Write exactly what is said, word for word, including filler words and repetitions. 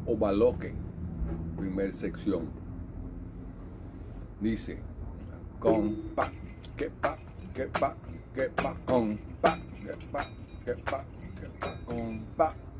Obaloke, primer sección. Dice, con pa, que pa, que pa, que pa, con pa, que pa, que pa, que pa, con pa.